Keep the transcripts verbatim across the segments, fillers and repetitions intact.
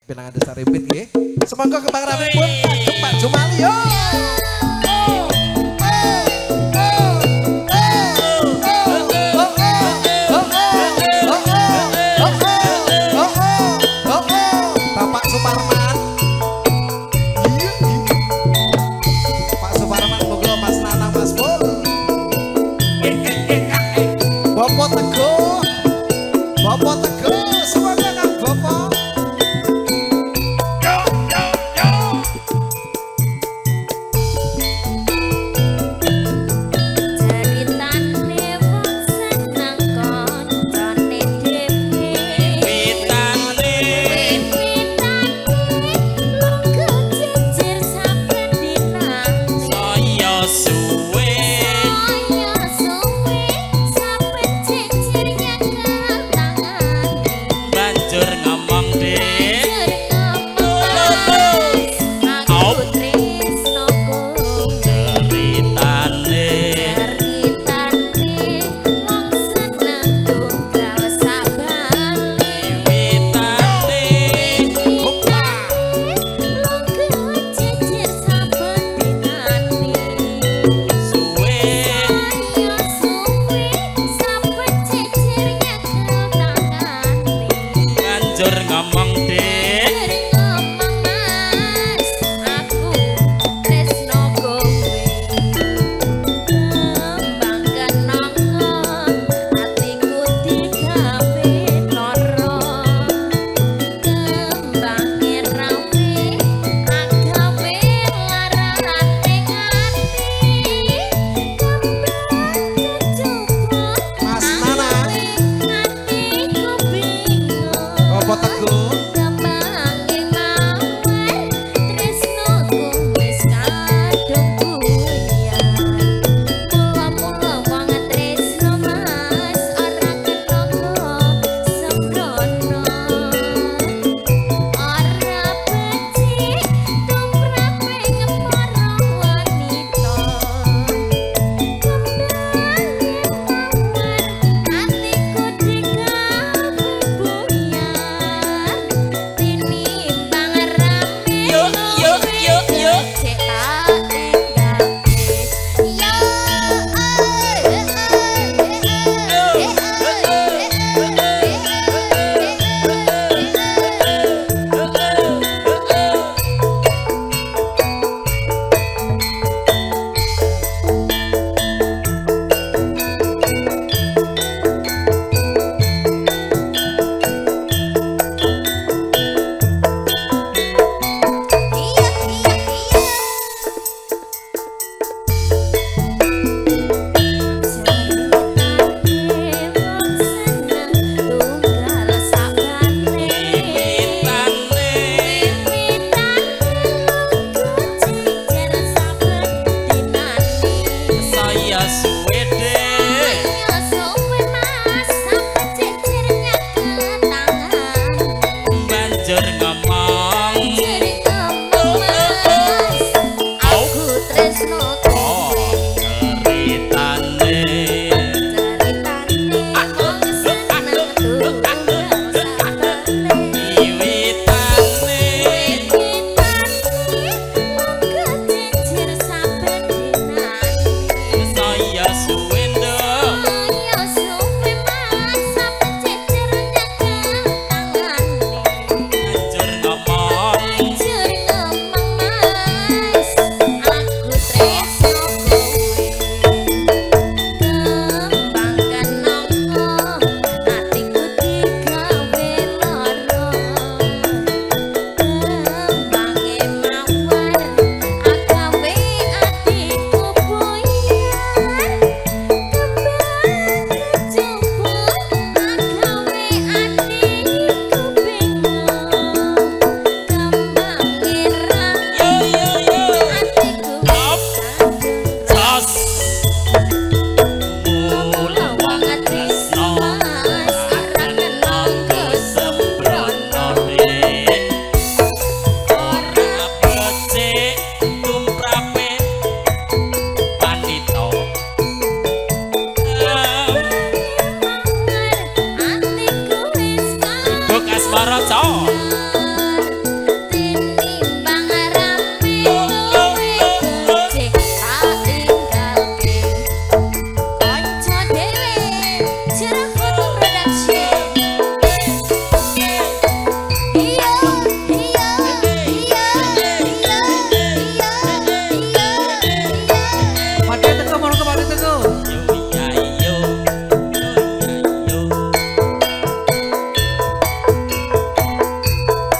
Pinangan desa Rimpit nggih. Semangka kembang rapi pun kagem Pak Jumali yo. Bapak Suparman. Pak Suparman moga Mas Nanang Mas Pul. Bapak Teguh. Bapak Teguh semoga Kang Bapak.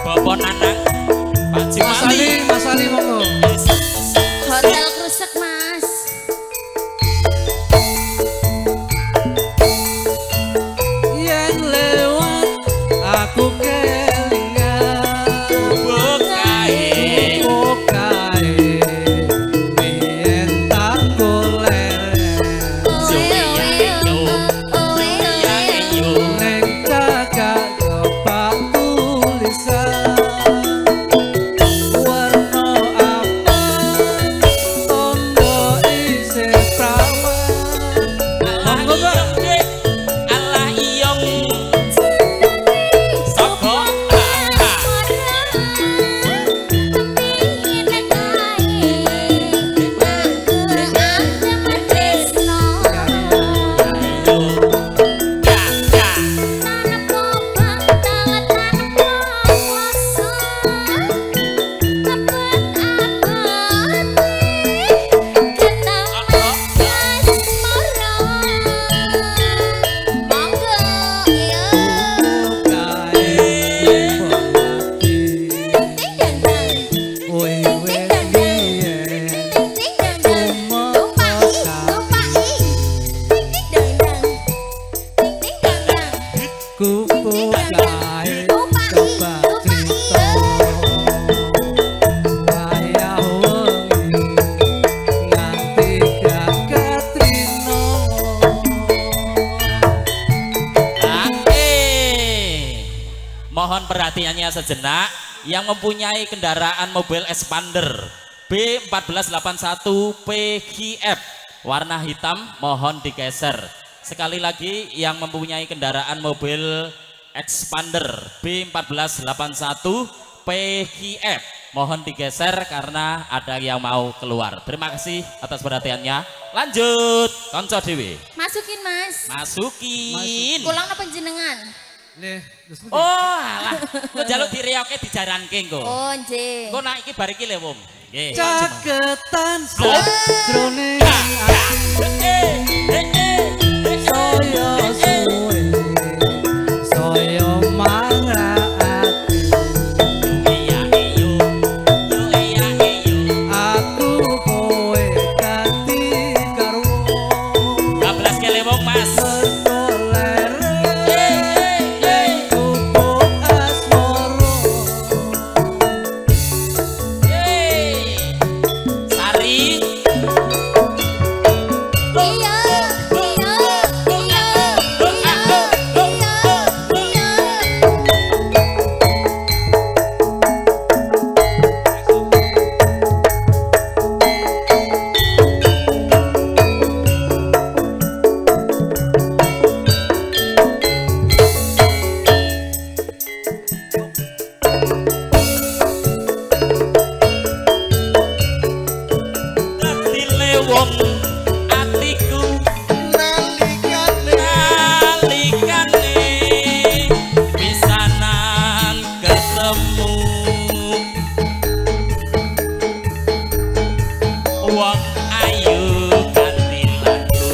Bapak Nanang, Pak Jumali. Mas Ali, Mas Ali monggo. Hotel Krusek Mas. Yang lewat aku kelingan Bukae, bukae biyen tak golek Owe owe owe ya iyo. neng cagak kepak tulisan warna abang tondo isih prawan. Allah Monggo, Pak. iyong dek, Allah iyong. Soko, ah, ah. Iyo. Ya, ya. Mohon perhatiannya sejenak yang mempunyai kendaraan mobil expander B empat belas delapan satu P G F warna hitam mohon digeser. Sekali lagi yang mempunyai kendaraan mobil expander B empat belas delapan satu P G F mohon digeser karena ada yang mau keluar. Terima kasih atas perhatiannya. Lanjut konco dewe. Masukin Mas. Masukin. Pulang apa jenengan? Nih, terus Oh alah, kok jaluk direoke dijaranke engko. Oh nggih. Engko nak iki bar iki lho, Wum. Nggih. caketan Oh. sajroning ati saya suwe saya marah ati aku kowe ganti karo Bablas kele wong Mas. Sari. Iya, iya, iya, iya, iya. Dile wong atiku nalikane pisanan ketemu wong ayu ganti lagu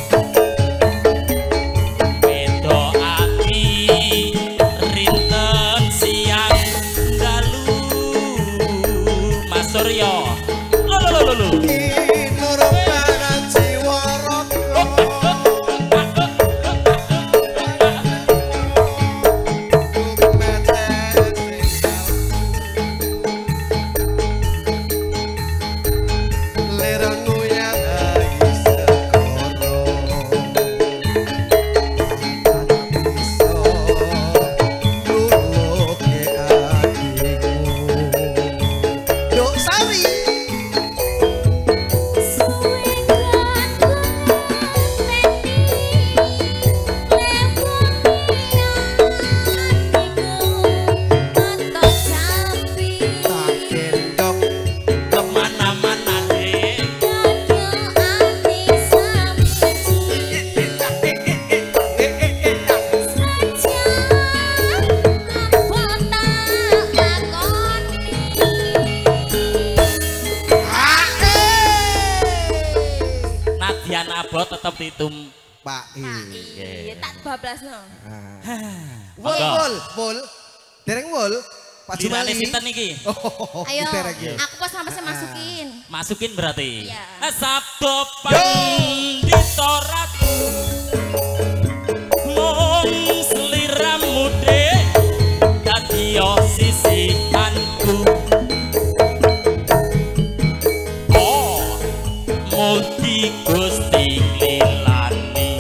beda ati rinten siang dalu Mas Suryo lo lo lo lo kemana-mana deh. Nadian abot tetap ditum. Pak Iya, tak bablasno. Wol, wol, wol. Dereng wol. Pak Lirane Jumali. sinten iki? Oh, Ayo, diterek ya. aku pas sampai saya masukin. Masukin berarti. Iya. Sabdo pandita ratu. Mong sliramu dek dadi sisihanku. Oh, mugi Gusti lilani.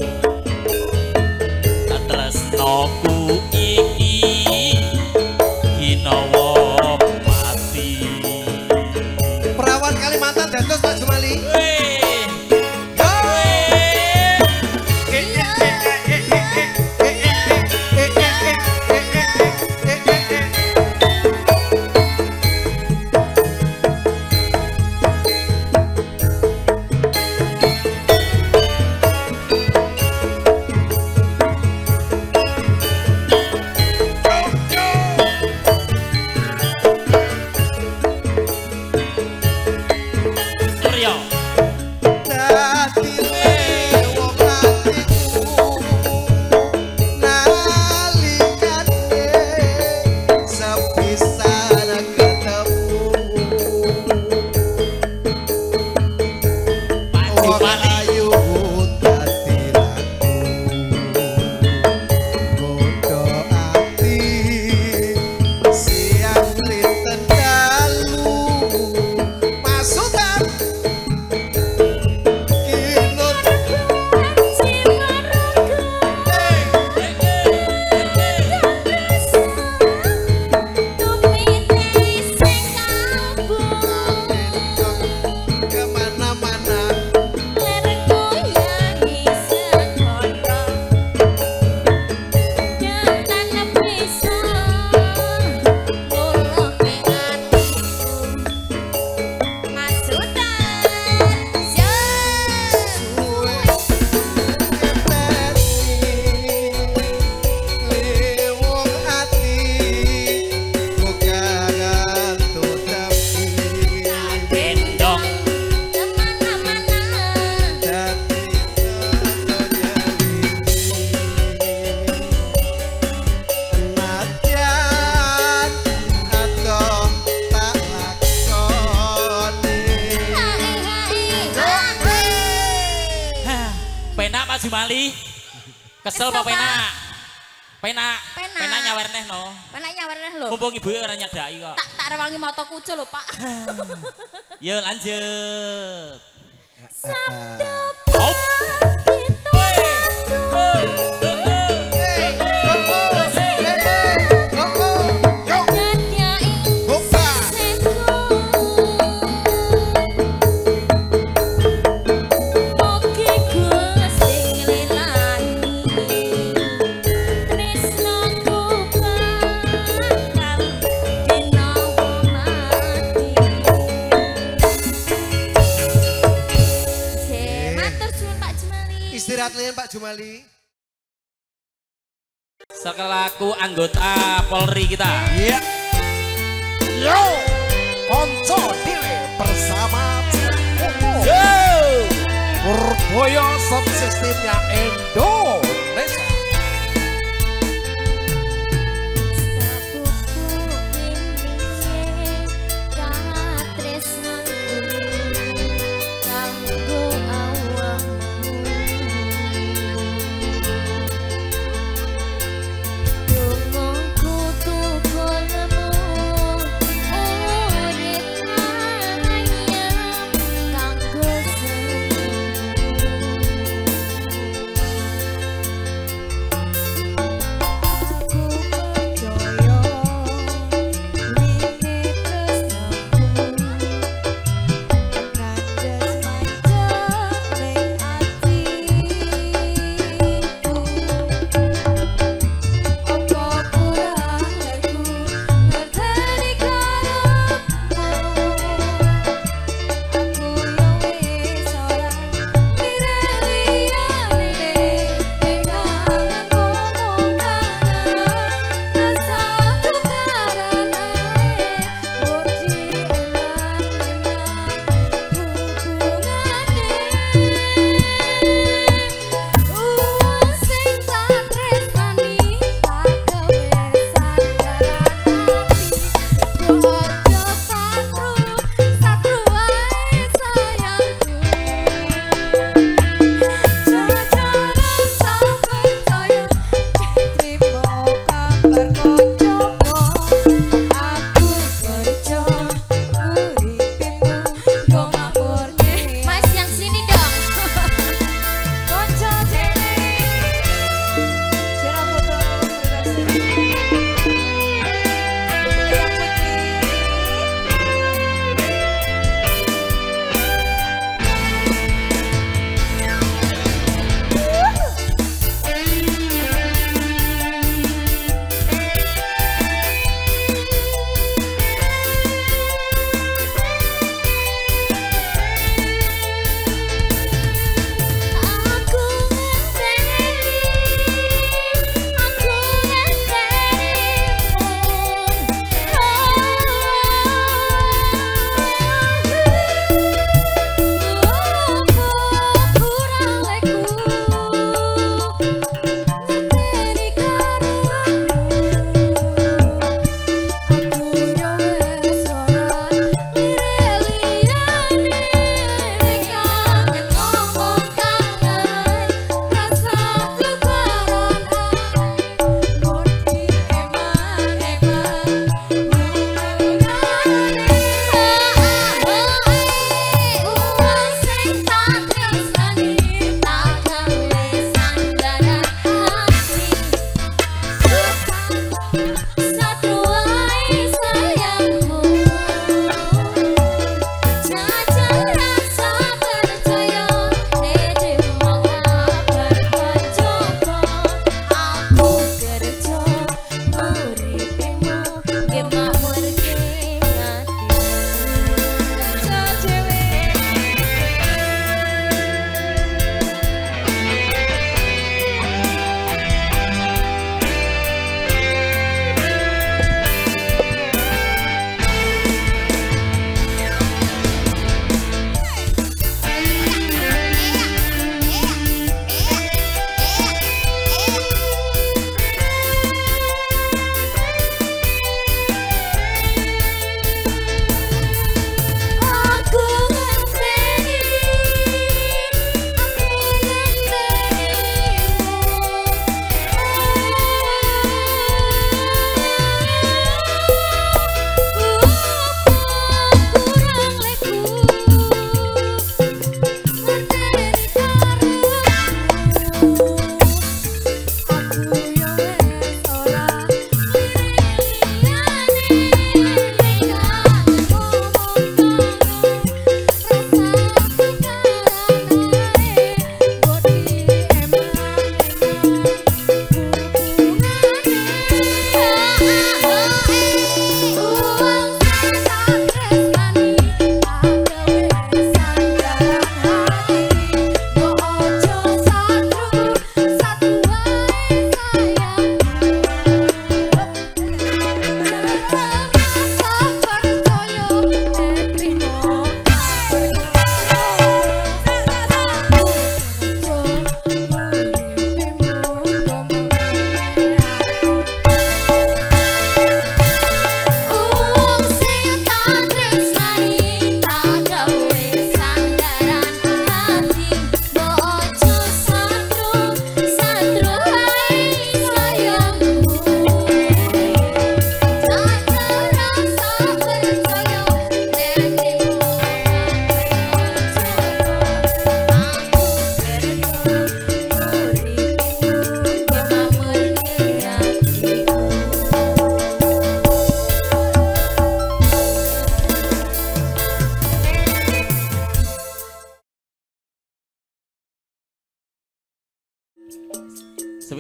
Tresnoku iki ginawa mati. Perawan Kalimantan dados Pak Jumali. Weh, Yo. weh. Iya. Suryo. Dadi wong atiku nalikane sepisan ketemu Pak wong Jumali. ayu dadi laku godho ati siang linten dalu masukan kinut kemana-mana wong ati bukan gantung tapi Gendong. dadi Nadyan atau tak lakoni Hah, penak Pak Jumali. Kesel Kesel, Pak penak. Penak. Penak. Penak nyawerneh no. Penanya warna lho. Mumpung ibu ora nyadaki kok. Tak tak rewangi moto kucu lho, Pak. Yo lanjut. Sabda Hop. Weh. Hoi. Hey, oh, oh, hey, hey, oh, oh, yo, nyanyai buka. Oke Gusti nglelani tresnaku bakal dinawa mati. Je, matur suwun Pak Jumali. Istirahat lian Pak Jumali. Sekelaku anggota Polri kita. Iya. Yo, konco dile bersama Kuku. Yo. Purboyo sound systemnya Indonesia.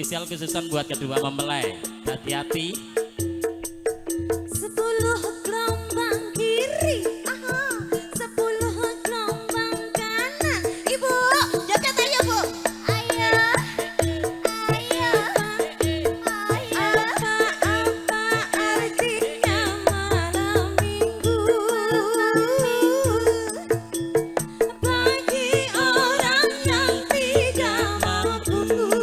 spesial khususan buat kedua mempelai. Hati-hati. Sepuluh gelombang kiri, aha. Sepuluh gelombang kanan. Ibu, joget ayo bu. Ayo, ayo, ayo. Apa-apa artinya malam minggu bagi orang yang tidak mampu?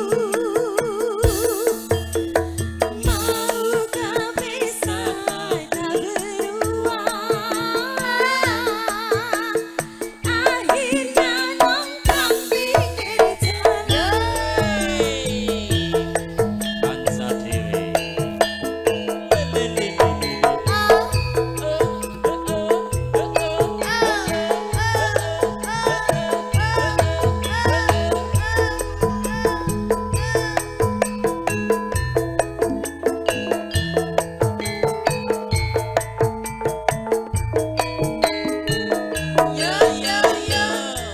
Maukah bisa tak beruang? Akhirnya nongkrong pinggir jalan. Bangsa dewe. Yo yo yo.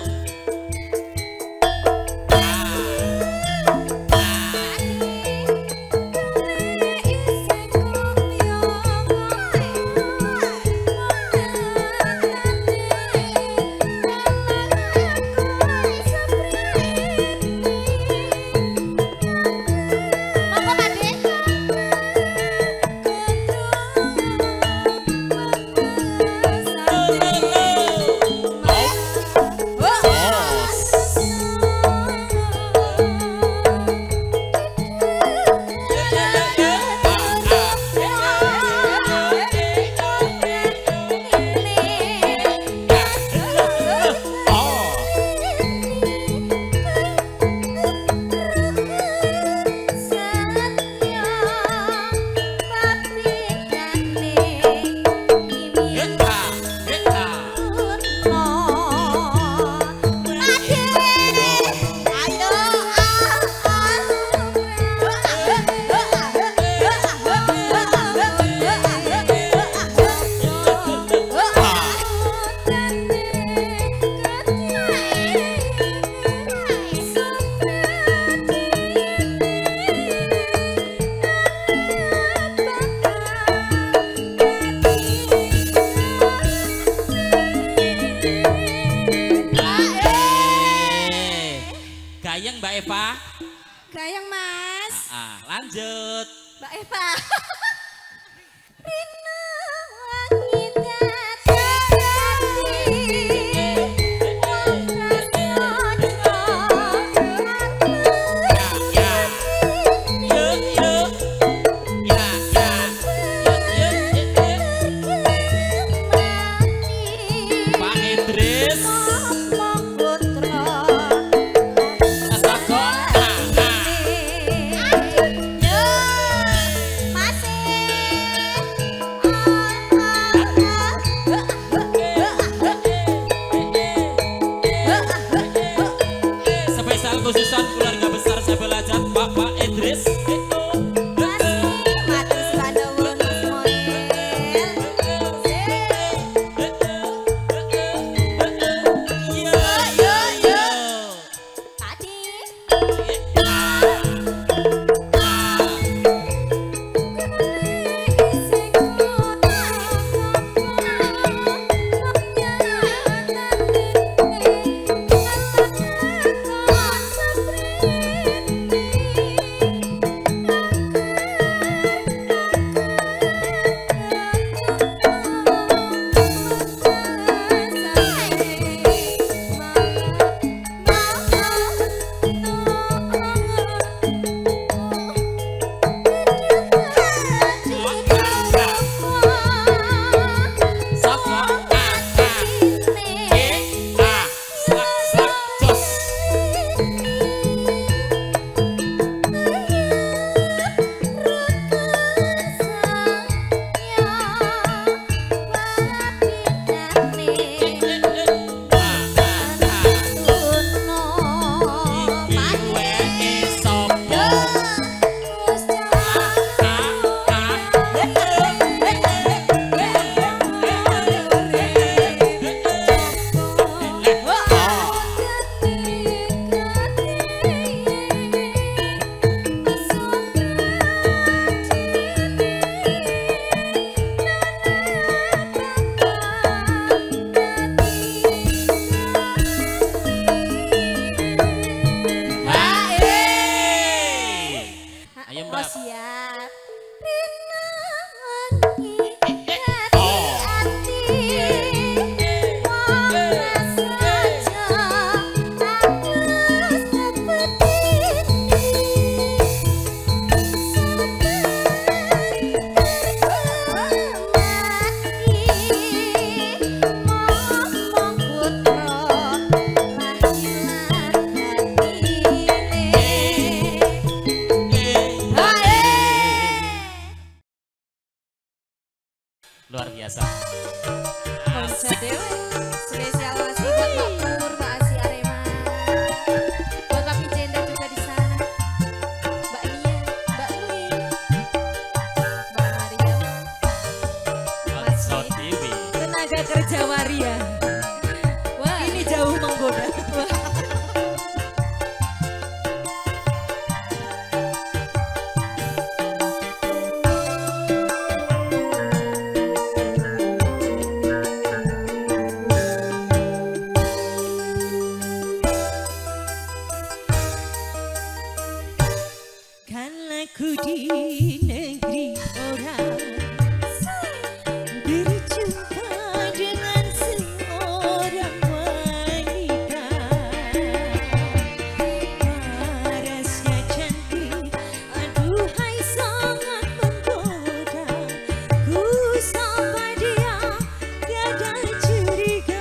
Gayeng Mbak Eva. Gayeng mas, Ah, lanjut. Mbak Eva. Rina wangi datang Ya, ya. Yuk, yuk. Ya, ya. Yuk, yuk, yuk, yuk. Pak Idris. Asako. Ah, ah. Masih Konco Dewe. Spesial masih buat Mbak Pur, Mbak Asi Arema. Buat Papi Jenda juga di sana. Mbak Nia, Mbak Nui, Mbak Maria, Mas Konco Wi. Dewi. Tenaga kerja waria. Wah, ini jauh menggoda. Wah. Kala ku di negeri orang berjumpa dengan seorang wanita parasnya cantik, aduhai sangat menggoda. Ku sapa dia tiada curiga.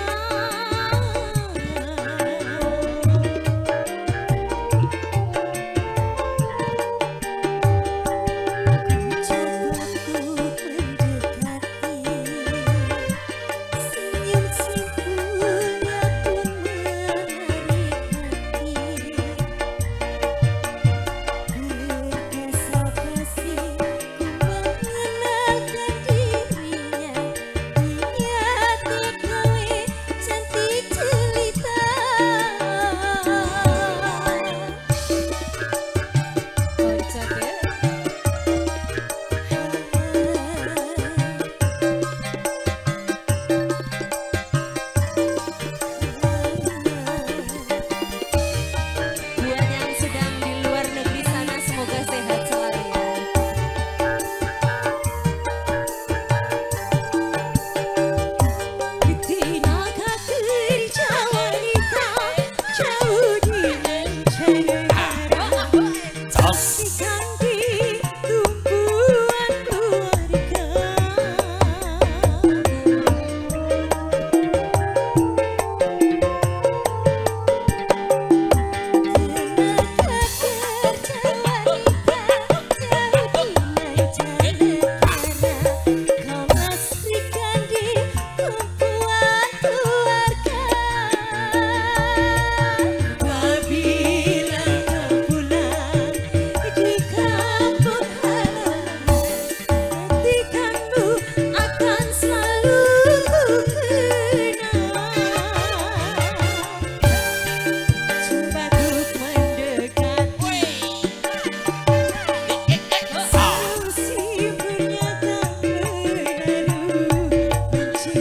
Buat yang sedang di luar negeri sana semoga sehat selalu ya. Tenaga kerja wanita jauh di mancanegara, Jos. ikan di tumpuan keluarga. Tenaga kerja wanita jauh di mancanegara, kau pastikan di tumpuan keluarga. Apabila kau pulang di kampung halaman, nantikanmu akan selalu ku kenang. Cepat mendekat, solusi menyata menaruh benci.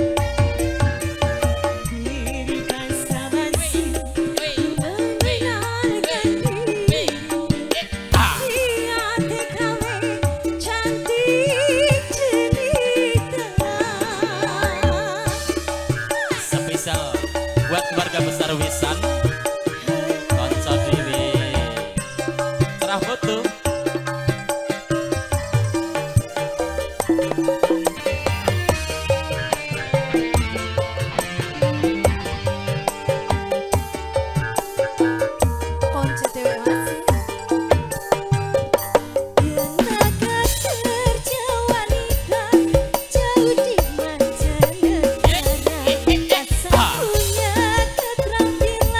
Diri basa-basi mengenalkan diri. Dia T K W cantik cerita. Spesial buat keluarga besar Wisan. Konco Dewi. Serah foto. Konco Dewe masih. Tenaga kerja wanita jauh di mancanegara, asal punya keterampilan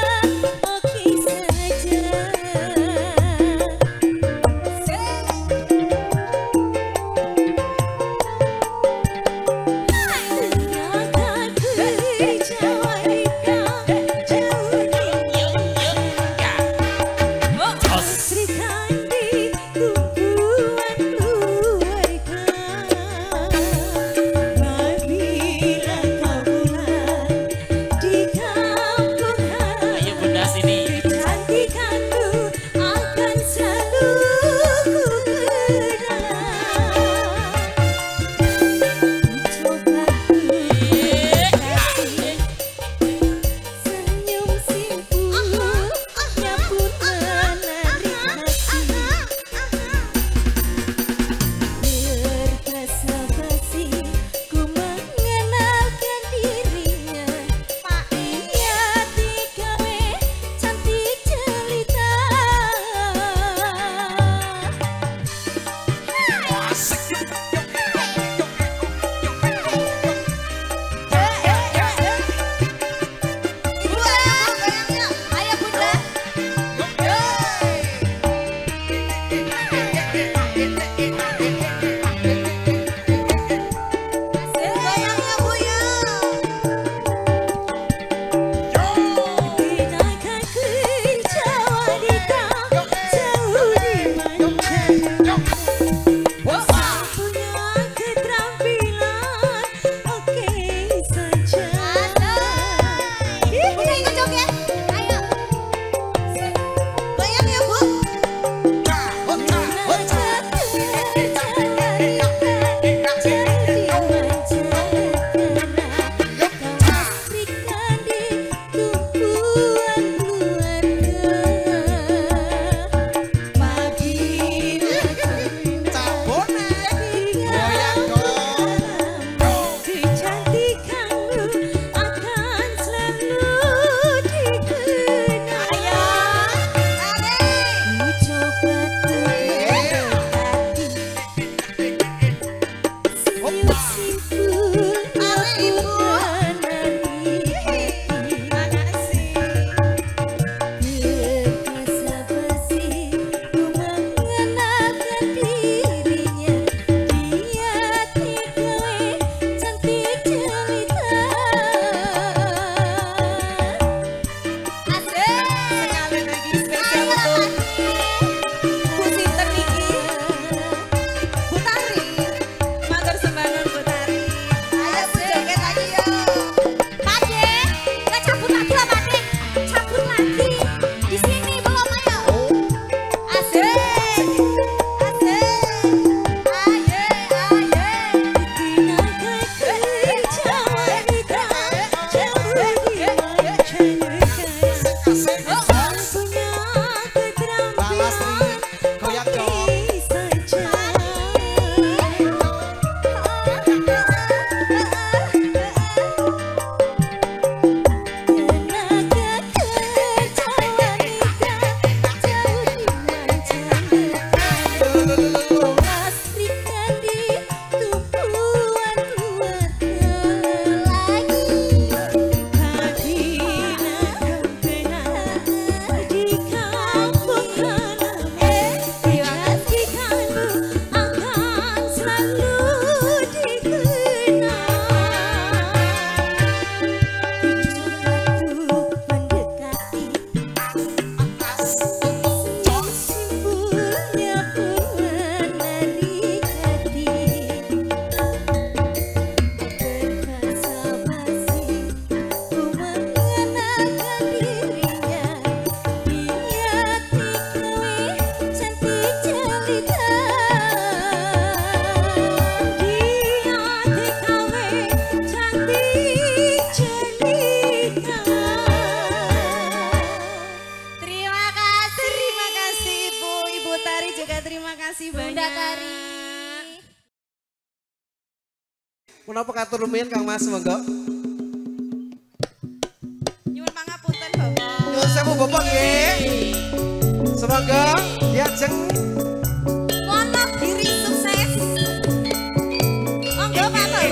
Terima kasih, terima kasih Ibu, Ibu Tari juga terima kasih Bunda banyak. Tari. Menapa katur lumayan Kang Mas monggo. Nyuwun pangapunten Bapak. Nyuwun sewu Bapak nggih. Semoga diajeng Wonogiri sukses. Monggo Pak Bapak.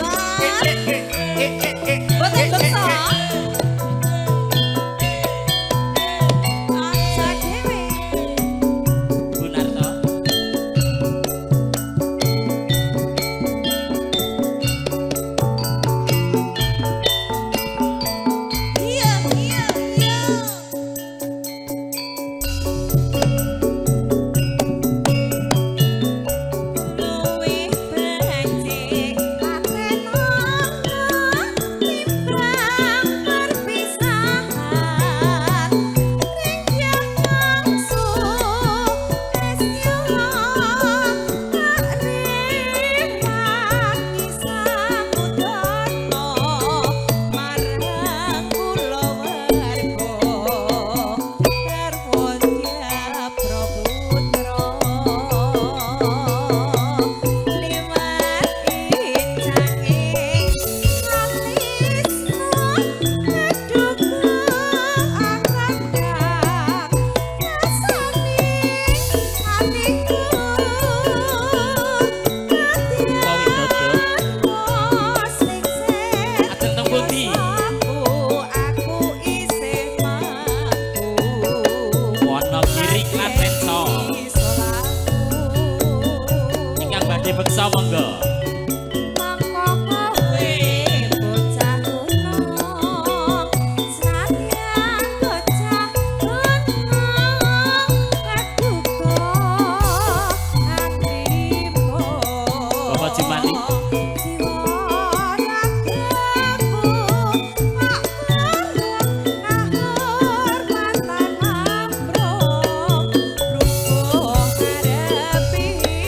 Boten beksa. Aja dhewe. Gunarto. Iya, iya, iya. Luwih becik ateno timbang perpisahan. Rinjang langsung esyon kariman kisah mudono marang kula warga Darwodya Praputra liwat incang ing alisna keduga akandang rasane atiku Pawi dodo. sing Ajeng teng pundi? Aku, aku isih mampu. Wonogiri Klaten so. Ingkang badhe beksa monggo. Mangko kowe bocah gunung, senadyan bocah gunung, kaduga andimo. Bapak Jumani. Jiwa ragamu, pak bareng ngahormatan ambrung, rubuh ngarepi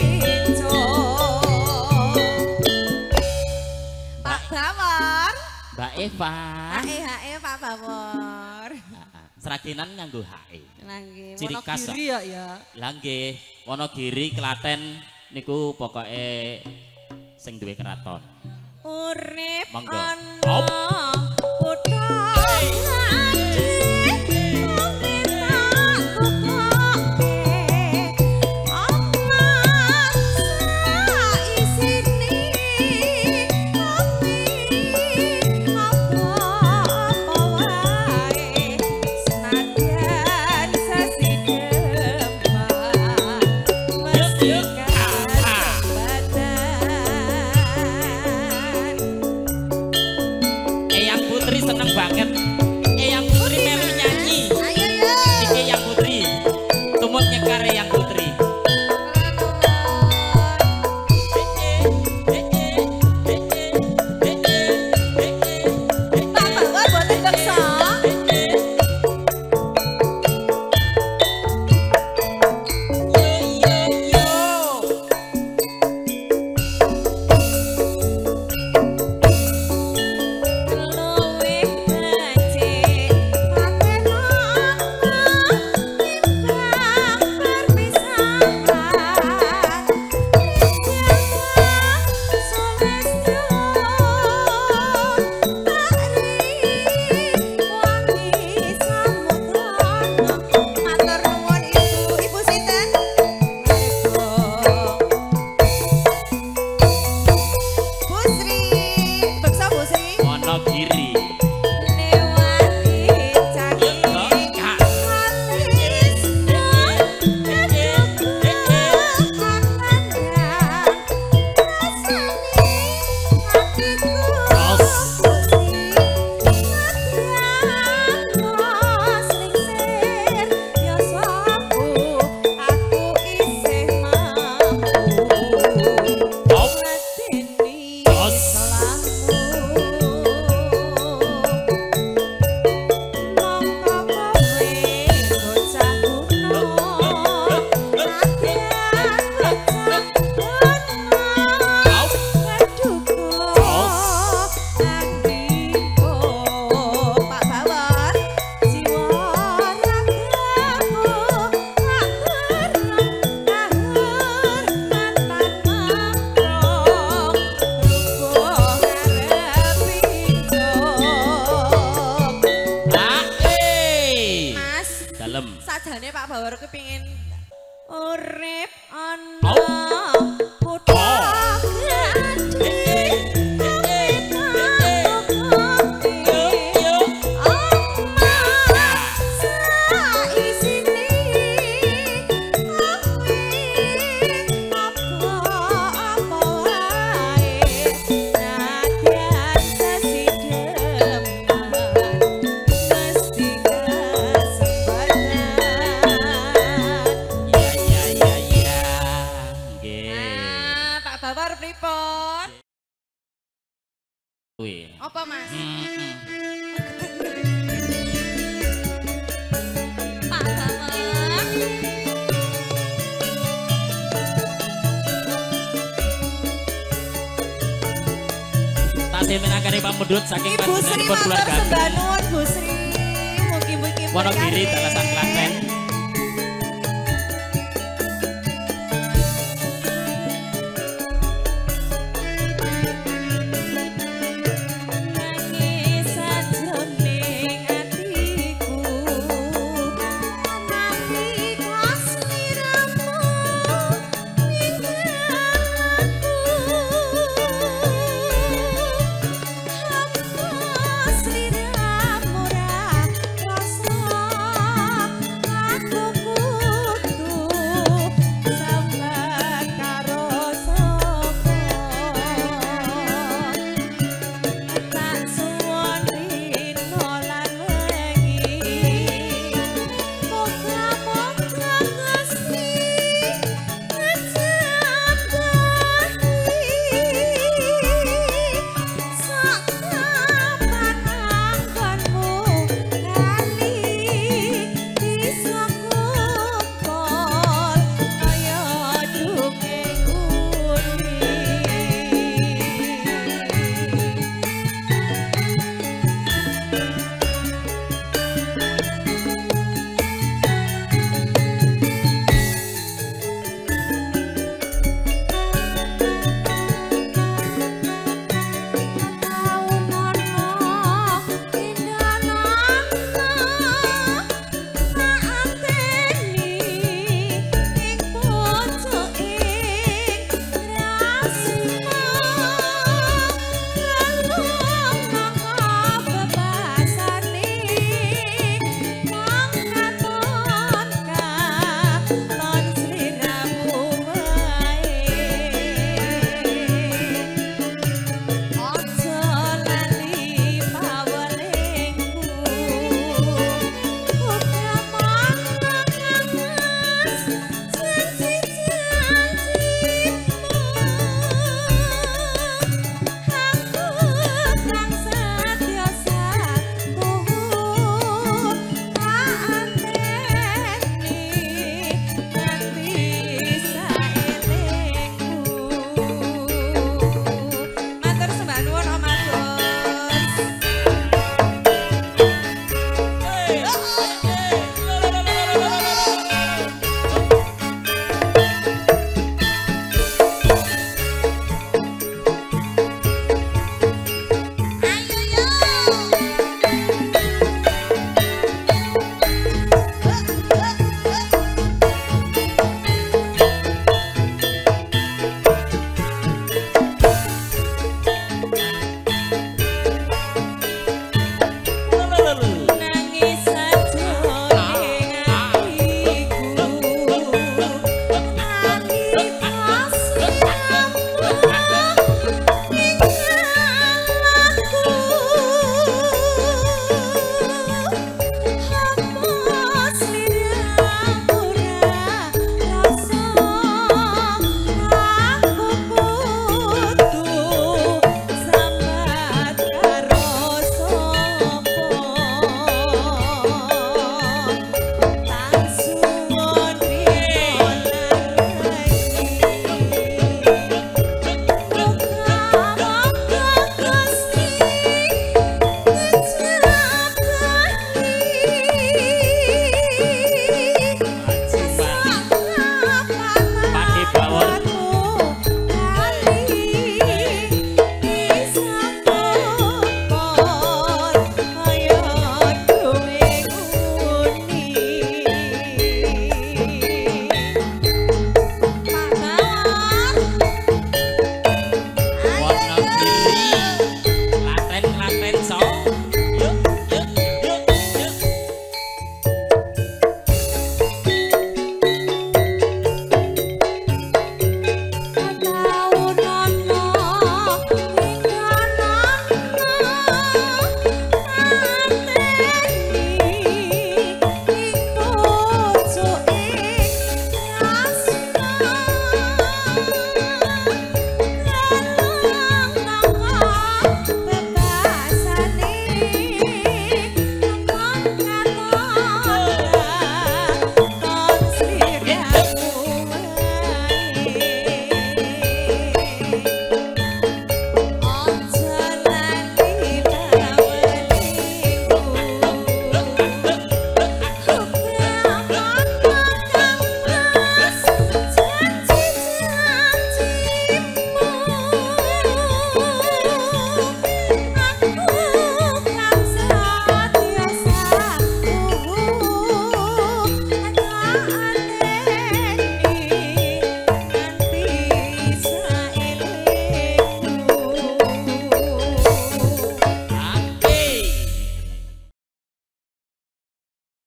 Pak Bawor. Mbak Eva. Hae hae Pak Bawor. Seraginan nganggo hae. Nangge Ciri khas, Wonogiri ya ya. Lah nggih, Wonogiri Klaten niku pokoke sing duwe keraton. Urip Monggo. ana Hop. kutha ati mungkin tak kukoke omah saisine kopi apa-apa wae senadyan sasi kembang mesti kasembatan. Eyang Putri seneng banget. Eyang Putri melu nyanyi. Ayo yo. Iki Eyang Putri. Tumut nyekar Eyang Putri. Pak Bawor boten beksa. Luwih becik Bawar kepingin urip ana Oh. kutha Ya ya ya ya. Nggih. Nah, Pak Bawar pripun? Kuwi. Apa Mas? Mm-mm. Pak Bawar. Tasih menangani pamudut saking Ibu Sri panjenenganipun matur keluarga. sembah nuwun Bu Sri. Mugi-mugi Wonogiri berkah. Dalasan Klaten. Nangis sajroning atiku nalika sliramu ninggalku. Hamba sliramu ra rasa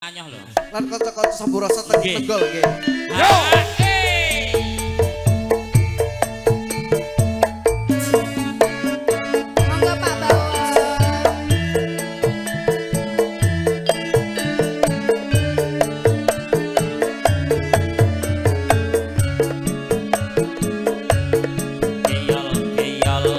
anyoh lho. Lan kanca-kanca Samburasa Nggih. Tegal nggih. Yo. Monggo Pak Bawon. Geyol geyol.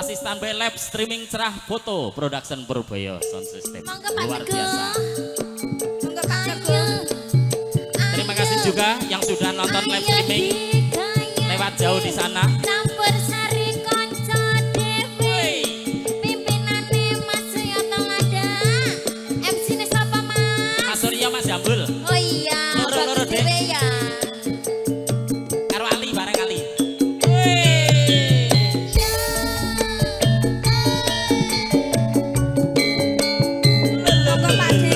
Masih standby live streaming cerah foto production Purboyo sound system. Monggo Pak Luar Jago. biasa. Monggo Pak Jago. Terima kasih juga yang sudah nonton live streaming lewat jauh di sana. Campur sari konco dewe. Pimpinane Mas Suyoto Lada. M C-ne sapa Mas? Mas Surya Mas Jambul. Oh iya, Loro-loro, bagus Dek. dewe ya. Karo Ali bareng Ali. Monggo Pak De.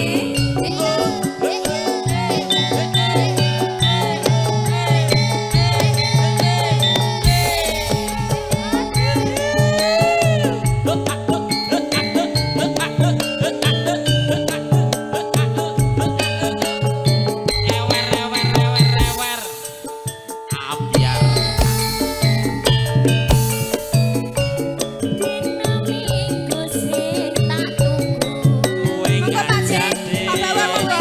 Ewer ewer ewer ewer. Ambiar. Dina minggu sing tak tunggu. Kowe Monggo Pak De. jadi. Pak Bawa monggo.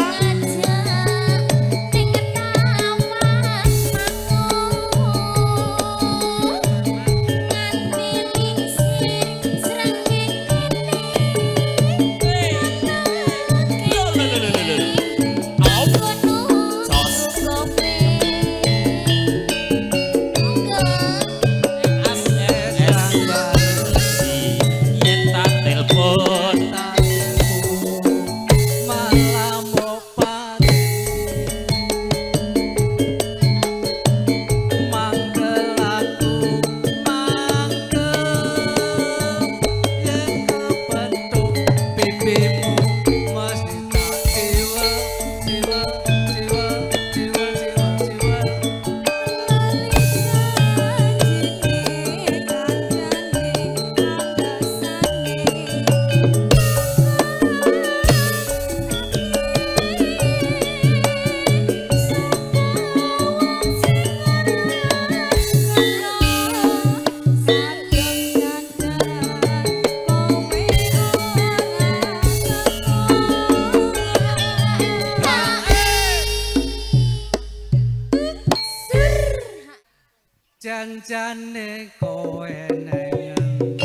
Janjane kowe nengen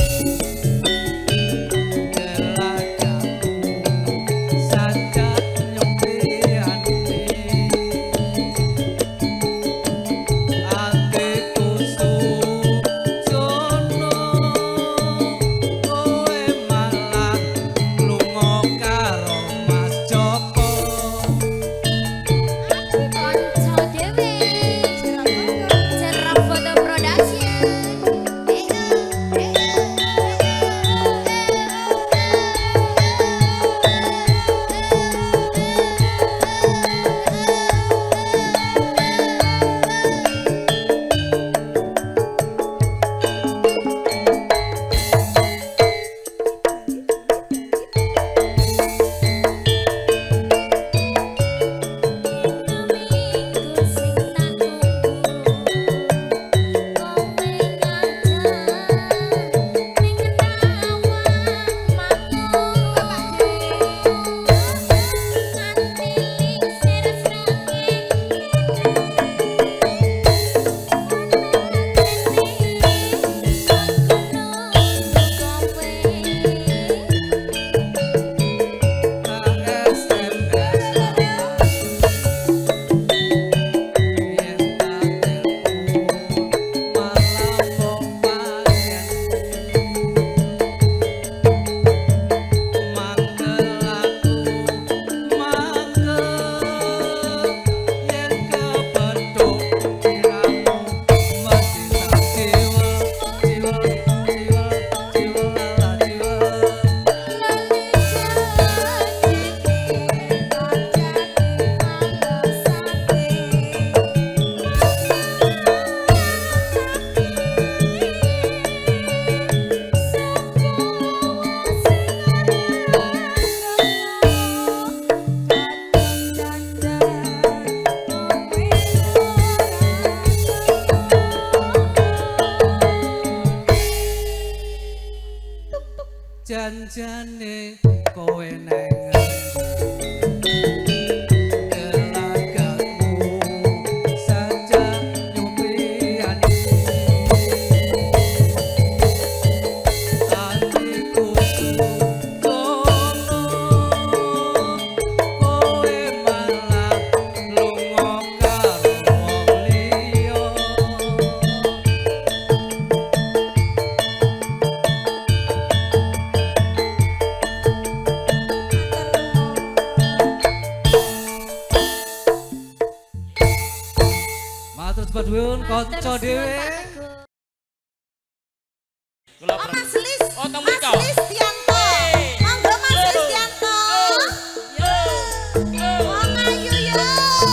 gelagaku sajak nyompianti atiku sujono kowe malah lunga karo Mas Joko. Konco dewe. Cerah foto production. Minggu sing tak tunggu. Kowe ngajak ning awang makmur. Nganti lingsir srengenge. Janjane kowe nengen gelagaku sajak nyompianti matur nuwun kanca dhewe. Kula Oh Mas Lis, Oh, teng Mas mriko. Lis Tianto. Monggo Mas Lis Tianto. Wong ayu yo.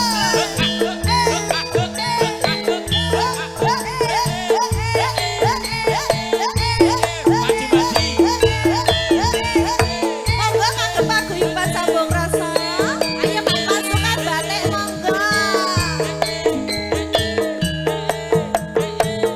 Monggo kagem paguyuban sambung rasa. Ayo Mas pasukan batik monggo.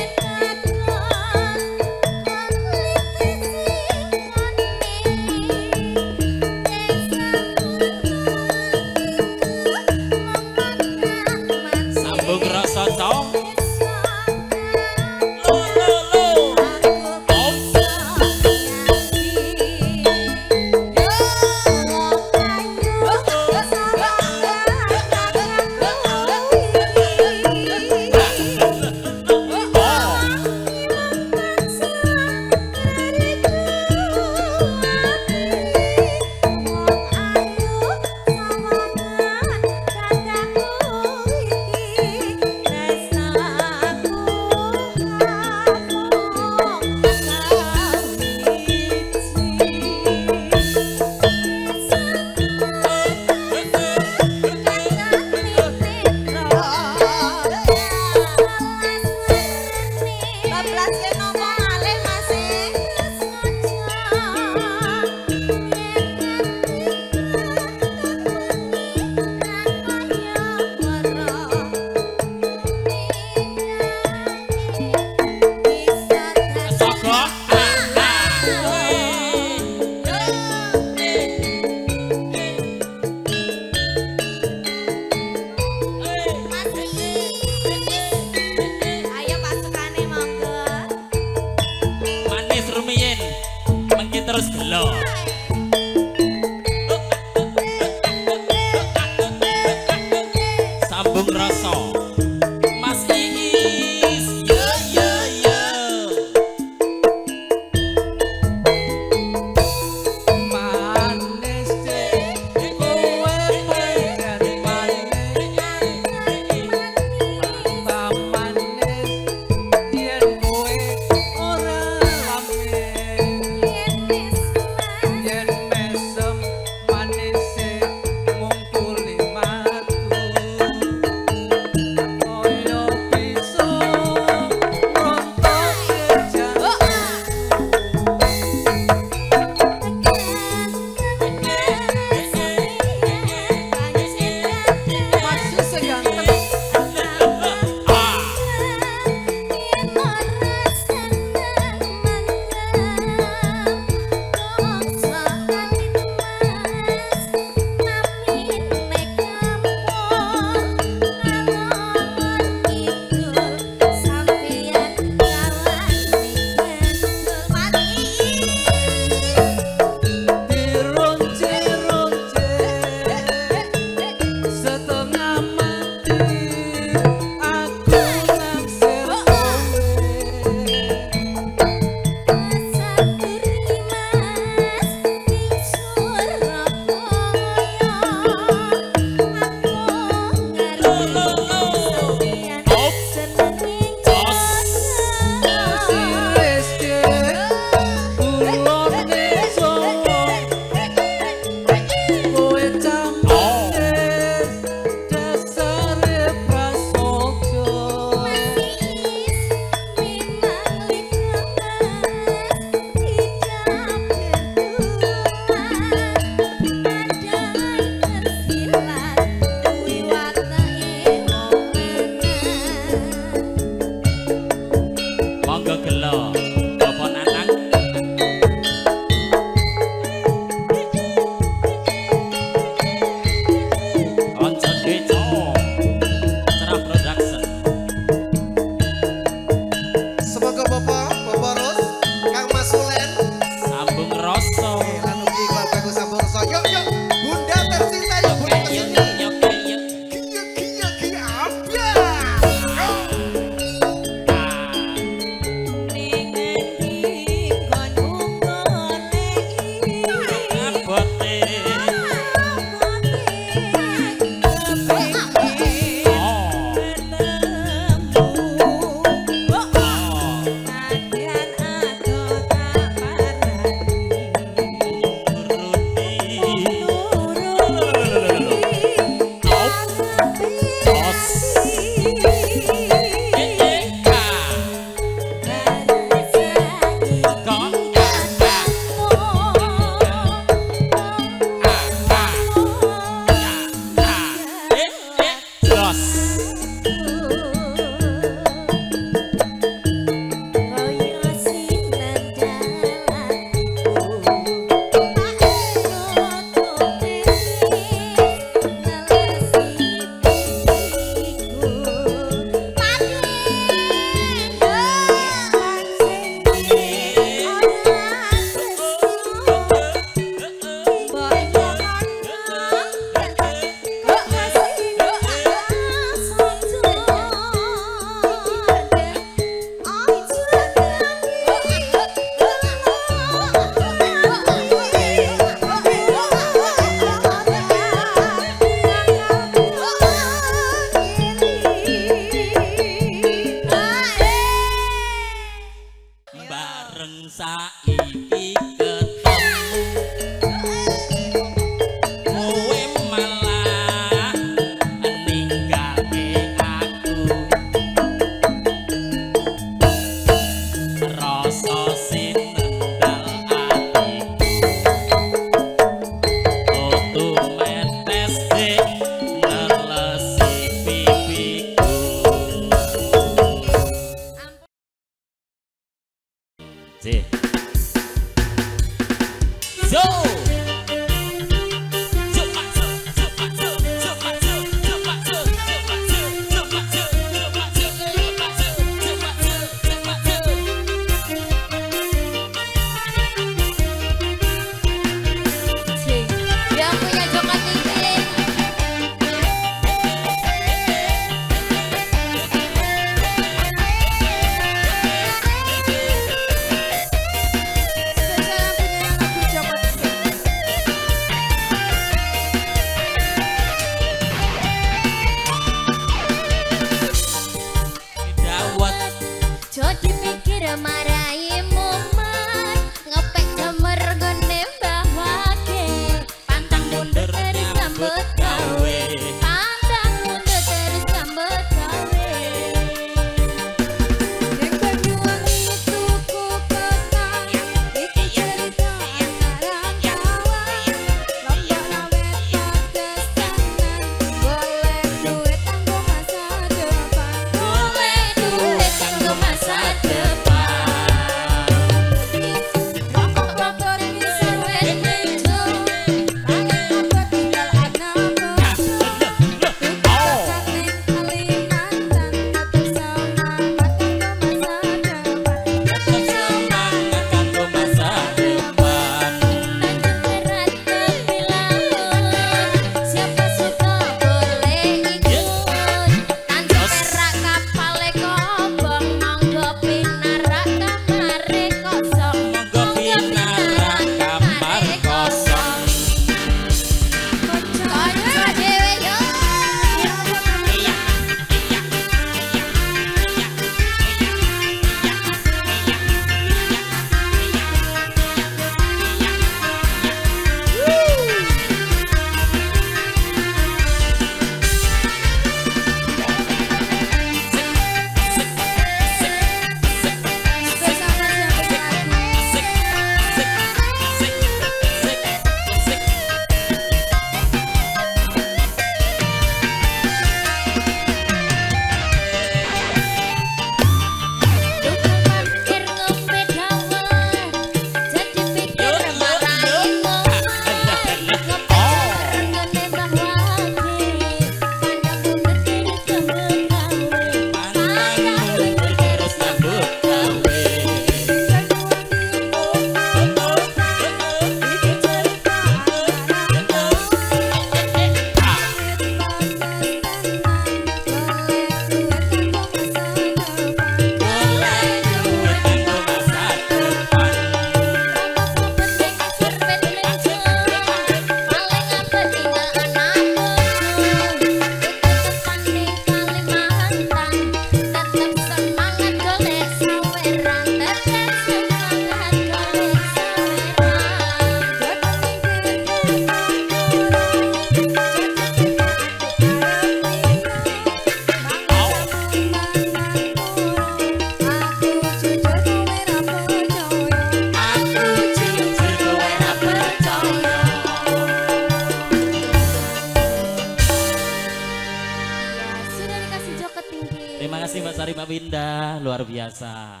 Terima kasih Mbak Sari, Mbak Winda, luar biasa.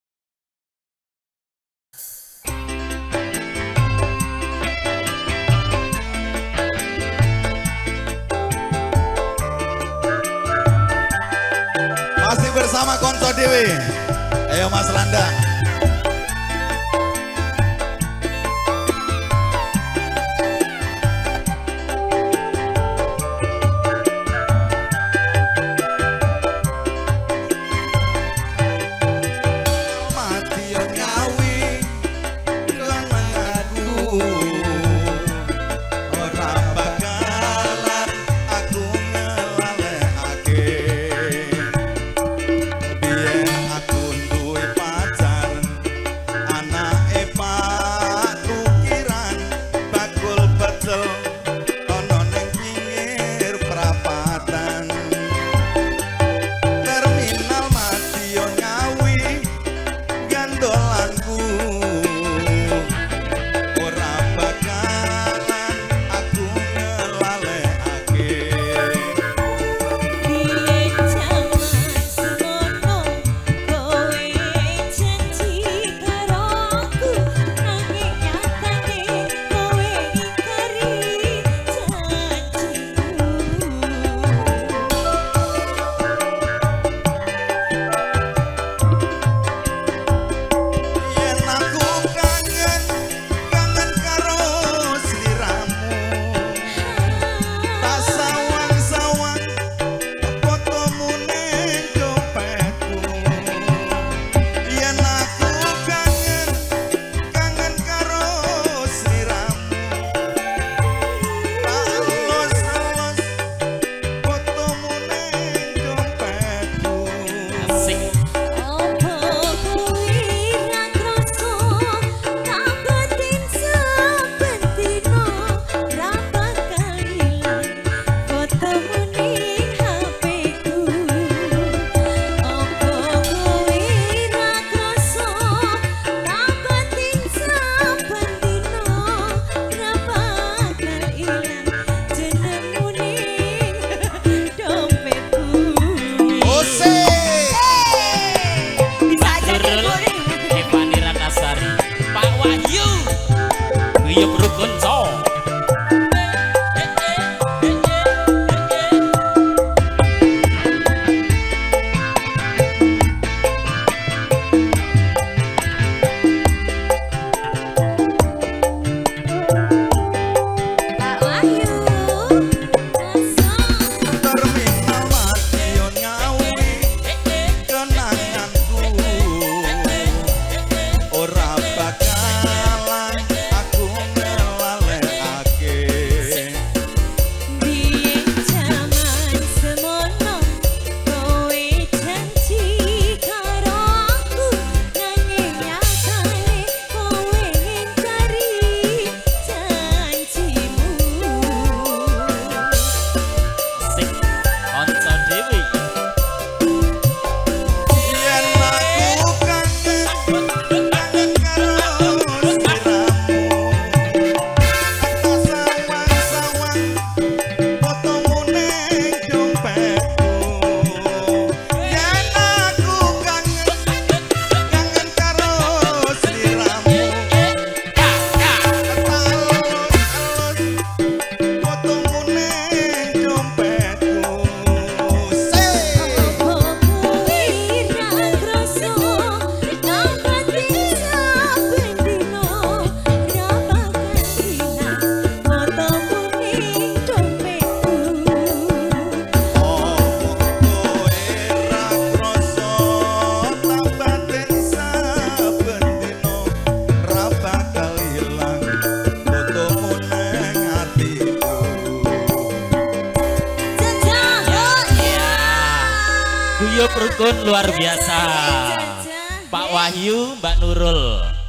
Masih bersama Konco Dewi. Ayo Mas Randa. Guyub rukun luar biasa. Pak Wahyu, Mbak Nurul.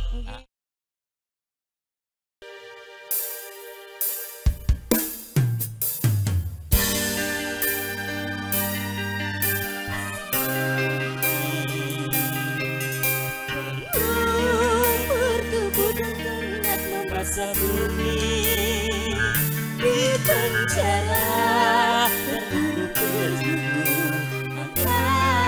Masa bumi di penjara terburu-buru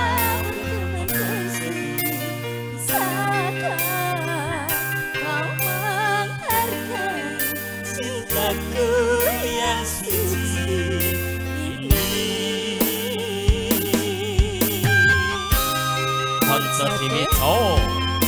Konco Dewi. Oh.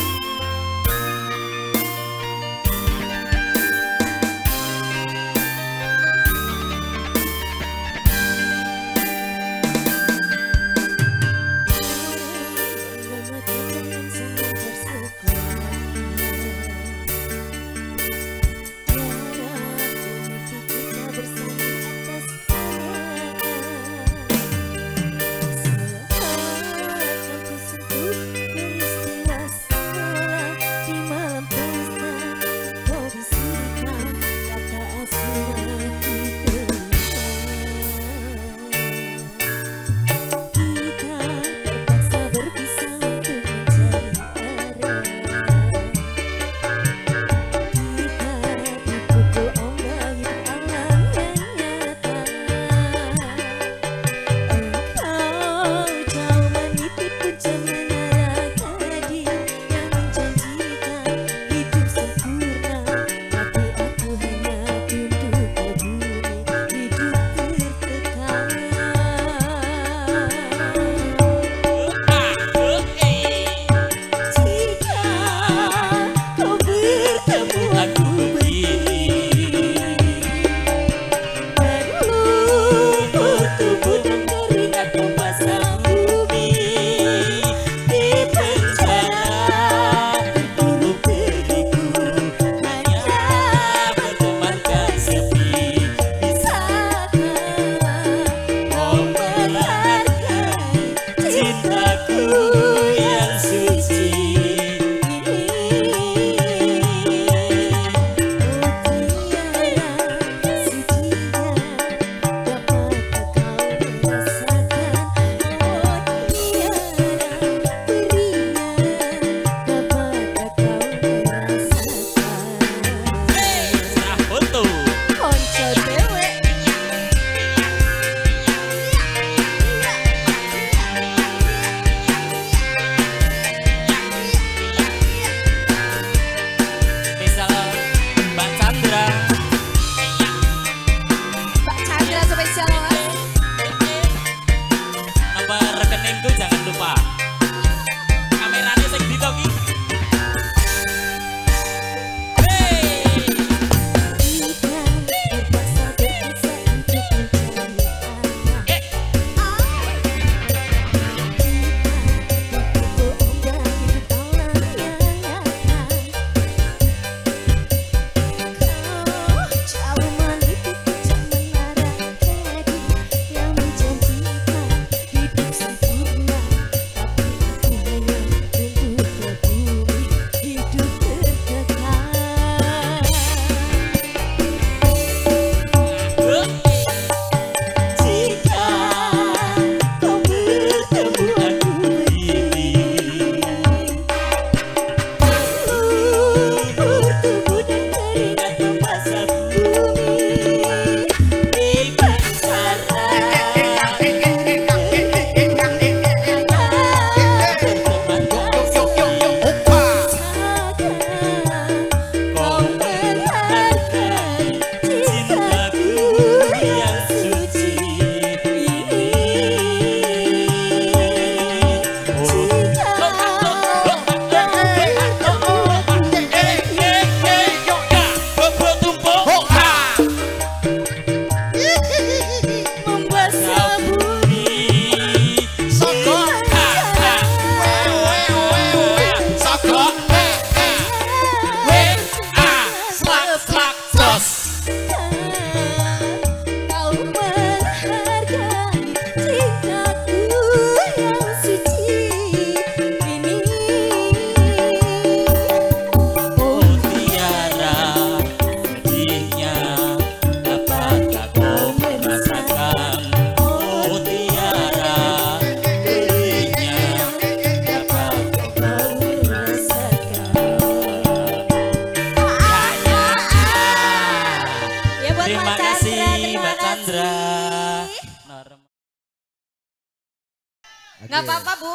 Nggak apa-apa, Bu.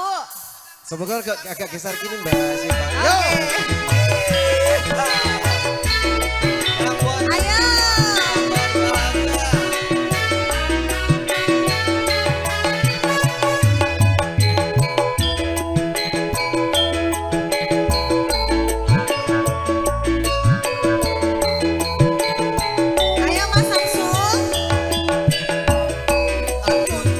Semoga agak, agak geser gini Mbak Siva. Yo. Ayo. Thank you.